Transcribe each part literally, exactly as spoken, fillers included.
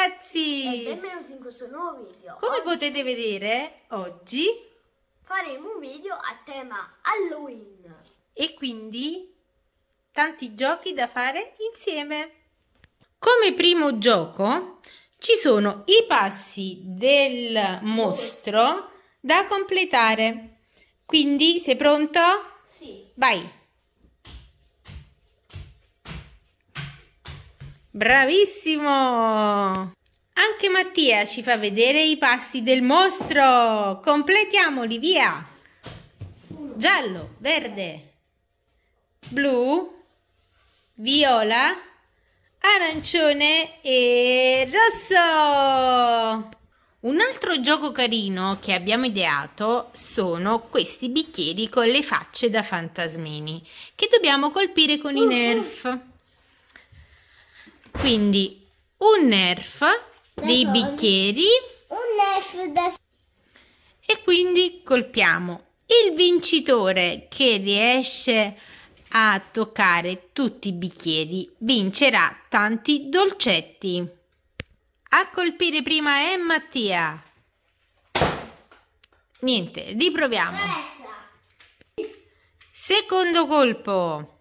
ragazzi! E benvenuti in questo nuovo video. Come oggi potete vedere, oggi faremo un video a tema Halloween. E quindi tanti giochi da fare insieme. Come primo gioco ci sono i passi del mostro da completare. Quindi sei pronto? Sì. Vai! Bravissimo! Anche Mattia ci fa vedere i passi del mostro. Completiamoli, via! Giallo, verde, blu, viola, arancione e rosso. Un altro gioco carino che abbiamo ideato sono questi bicchieri con le facce da fantasmini che dobbiamo colpire con i Nerf. Quindi un Nerf, dei bicchieri, Un Nerf da... e quindi colpiamo. Il vincitore che riesce a toccare tutti i bicchieri vincerà tanti dolcetti. A colpire prima è Mattia. Niente, riproviamo. Secondo colpo.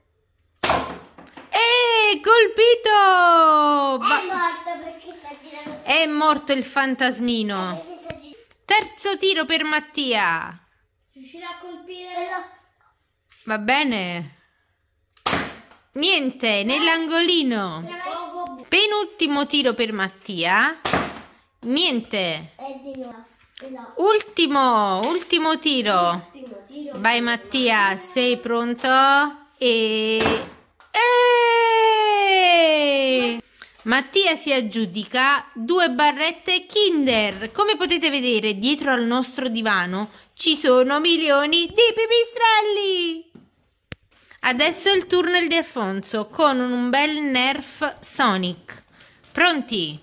E colpito! È morto perché sta girando. È morto il fantasmino. Perché sta girando. Terzo tiro per Mattia. Riuscirà a colpire... Va bene. Niente, nell'angolino. Penultimo tiro per Mattia. Niente. È di nuovo. No. Ultimo, ultimo tiro. Ultimo tiro. Vai Mattia, sei pronto? E... e... Mattia si aggiudica due barrette Kinder. Come potete vedere, dietro al nostro divano ci sono milioni di pipistrelli. Adesso è il turno di Alfonso con un bel Nerf Sonic. Pronti?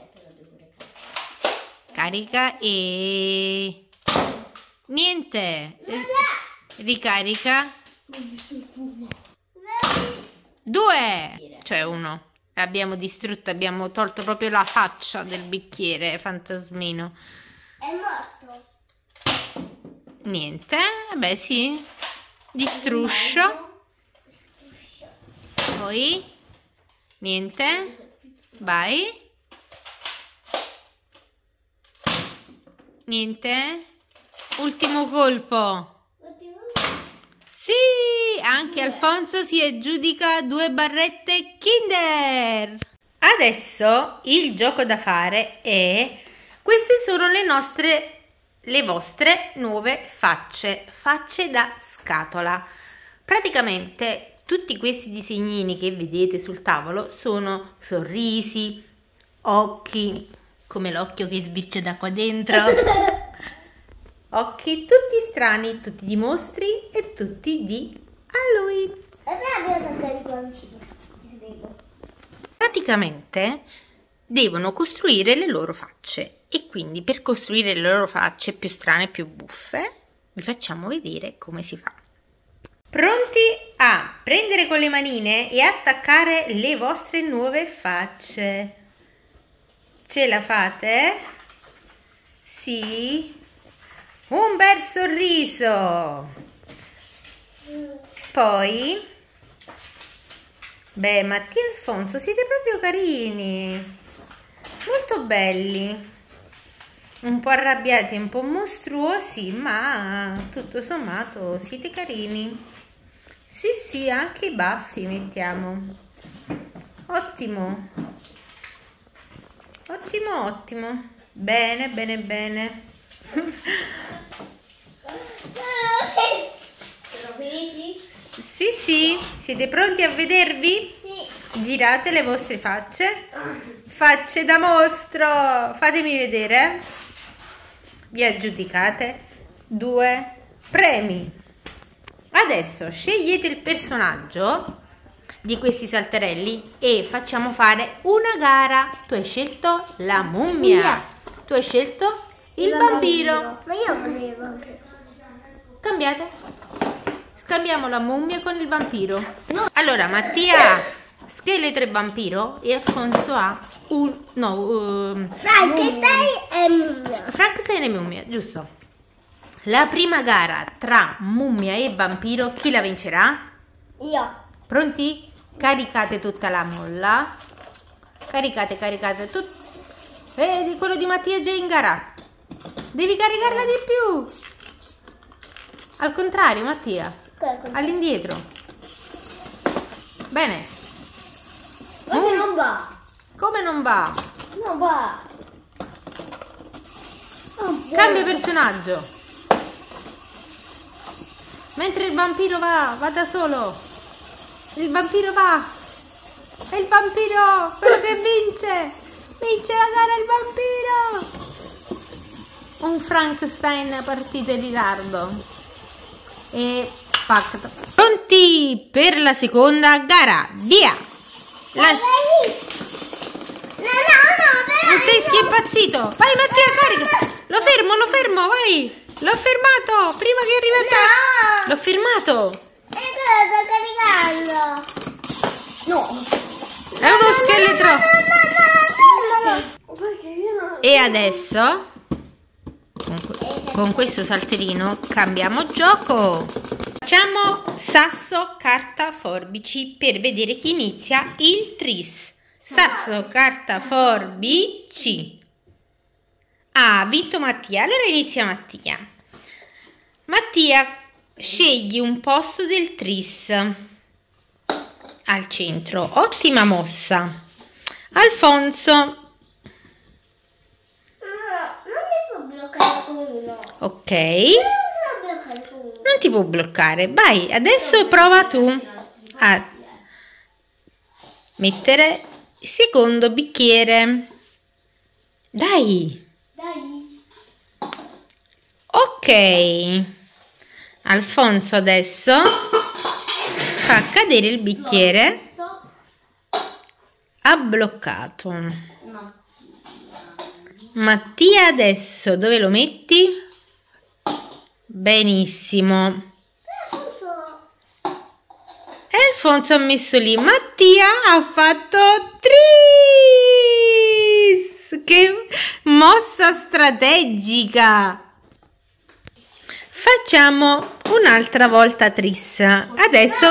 Carica e... Niente. Ricarica. Due. Cioè uno. Abbiamo distrutto, abbiamo tolto proprio la faccia del bicchiere fantasmino. È morto. Niente. Vabbè sì. Distruscio. Poi niente, vai, niente, ultimo colpo. Sì, anche Alfonso si aggiudica due barrette Kinder. Adesso il gioco da fare è: queste sono le nostre, le vostre nuove facce, facce da scatola. Praticamente tutti questi disegnini che vedete sul tavolo sono sorrisi, occhi, come l'occhio che sbircia da qua dentro, occhi tutti strani, tutti di mostri e tutti di Halloween. Praticamente devono costruire le loro facce e quindi per costruire le loro facce più strane e più buffe vi facciamo vedere come si fa. Pronti a prendere con le manine e attaccare le vostre nuove facce? Ce la fate? Sì? Un bel sorriso! Poi, beh, Mattia e Alfonso siete proprio carini, molto belli, un po' arrabbiati, un po' mostruosi, ma tutto sommato siete carini. Sì, sì, anche i baffi mettiamo. Ottimo. Ottimo, ottimo. Bene, bene, bene. Sono finiti? Sì, sì. Siete pronti a vedervi? Sì. Girate le vostre facce. Facce da mostro. Fatemi vedere. Vi aggiudicate due premi. Adesso scegliete il personaggio di questi saltarelli e facciamo fare una gara. Tu hai scelto la mummia. Tu hai scelto il vampiro. Ma io volevo. Cambiate. Scambiamo la mummia con il vampiro. Allora Mattia, scheletro e vampiro e Alfonso ha un... no, uh, Frankenstein e mummia. Frankenstein e mummia, giusto. La prima gara tra mummia e vampiro, chi la vincerà? Io. Pronti? Caricate tutta la molla. Caricate, caricate tutto. Vedi, quello di Mattia è già in gara. Devi caricarla di più. Al contrario, Mattia. All'indietro. Bene. Come non va? Come non va? Non va. Non Cambia personaggio. Mentre il vampiro va, va da solo. Il vampiro va. È il vampiro, quello che vince. Vince la gara il vampiro. Un Frankenstein partita in ritardo. E pacca. Pronti per la seconda gara. Via. La... No, no, no, però Non sei impazzito. Vai Mattia, carica. Lo fermo, lo fermo, vai. L'ho fermato prima che arrivi a te. L'ho fermato. E cosa sto caricando? No. È uno scheletro. No, no, no, no. Perché io non... E adesso con, con questo salterino cambiamo gioco. Facciamo sasso, carta, forbici per vedere chi inizia il tris. Sasso, carta, forbici. Ah, ha vinto Mattia. Allora inizia Mattia. Mattia, scegli un posto del tris al centro. Ottima mossa. Alfonso. Non mi può bloccare con uno. Ok. Non so bloccare con uno. Non ti può bloccare. Vai, adesso prova tu a mettere il secondo bicchiere. Dai. Dai. Ok. Alfonso adesso fa cadere il bicchiere. Ha bloccato. No. Mattia adesso dove lo metti? Benissimo. E Alfonso ha messo lì. Mattia ha fatto tris! Che mossa strategica! Facciamo un'altra volta tris. Adesso,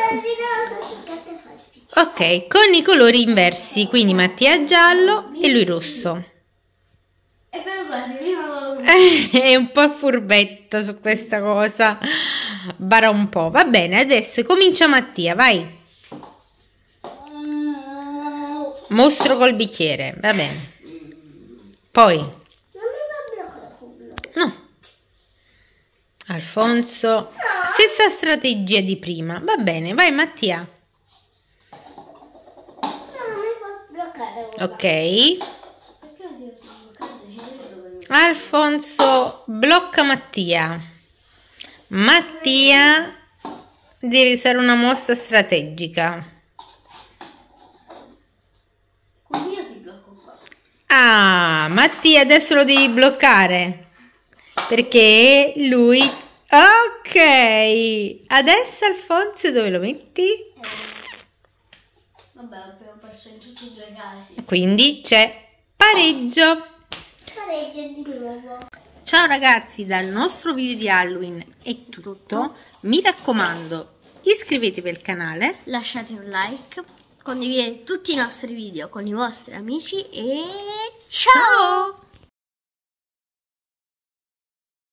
ok, con i colori inversi. Quindi Mattia giallo e lui rosso. E per questo prima lo... È un po' furbetto su questa cosa. Bara un po'. Va bene, adesso comincia Mattia, vai. Mostro col bicchiere, va bene. Poi. Non mi va bloccare con No. Alfonso. Stessa strategia di prima. Va bene, vai Mattia. No, non mi può bloccare. Ok. Perché oddio sono bloccate? Ci deve dove... Alfonso blocca Mattia. Mattia deve usare una mossa strategica. Quindi io ti blocco qua. Ah, Mattia adesso lo devi bloccare perché lui... Ok, adesso Alfonso dove lo metti? Vabbè, abbiamo perso in tutti e due i casi. Quindi c'è pareggio. Pareggio di nuovo. Ciao ragazzi, dal nostro video di Halloween è tutto. Mi raccomando, iscrivetevi al canale, Lasciate un like, condividete tutti i nostri video con i vostri amici e ciao!